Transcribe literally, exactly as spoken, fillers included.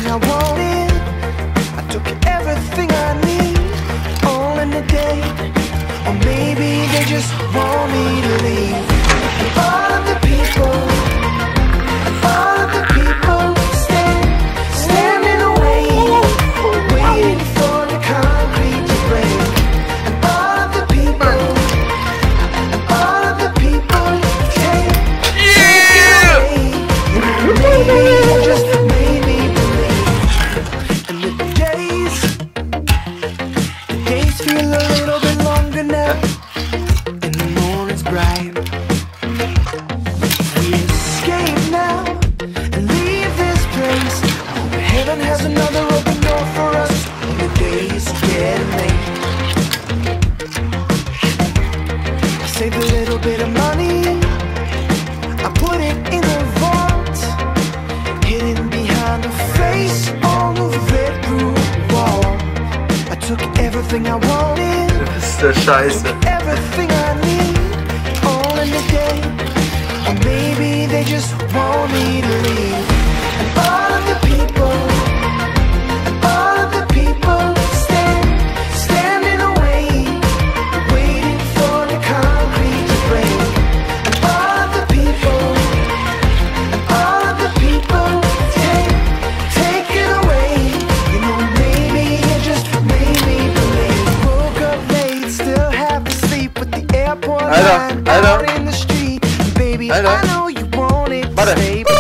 I wanted. I took everything I need, all in a day. Or maybe they just want me to leave. And all of the people, all of the people stand, stand in the way, waiting for the concrete to break. And all of the people, all of the people take, take it away. Maybe you just made me believe. And the days, the days feel a little bit longer now, and the morning's bright. We escape now and leave this place. Heaven has another open door for us when the days get late. I save a little bit of money, I put it in a vault, hidden behind a face on the red room wall. I took everything I wanted, Das ist der Scheiße. everything I need, all in a day. Or maybe they just want me to leave. And all of the people, all of the people stand, stand in the way, waiting for the concrete to break. And all of the people, all of the people take, take it away. You know, maybe it just made me believe. Woke up late, still half asleep with the airport Alter, line Alter. out in the street. Baby, Alter. I know you want it to Warte. stay, but